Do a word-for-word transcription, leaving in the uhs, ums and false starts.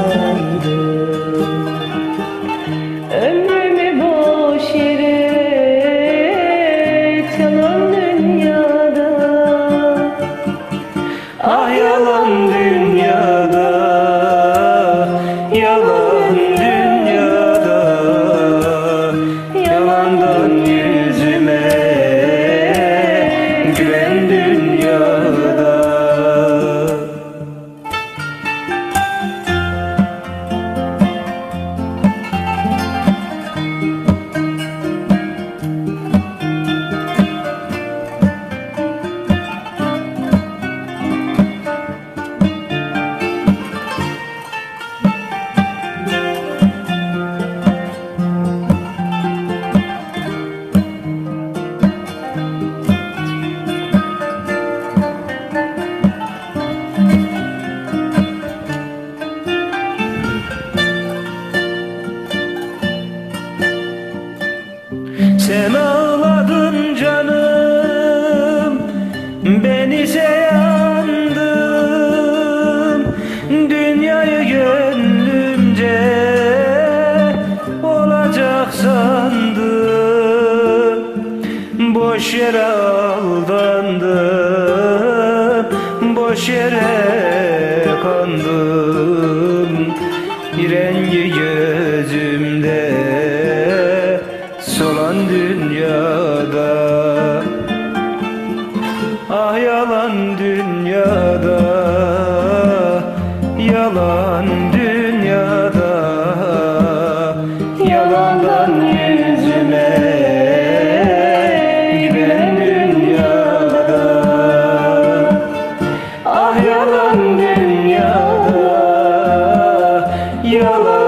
Ömrümü boş yere çalan dünyada. Ah yalan dünyada, yalan dünyada, yalandan yüzüme gülen dünyada. Sen ağladın canım, ben ise yandım. Dünyayı gönlümce olacak sandım. Boş yere aldandım, boş yere kandım. Rengi gözümde solan dünyada. Ah yalan dünyada, yalan dünyada, yalandan yüzüme gülen dünyada. Ah yalan dünyada, yalan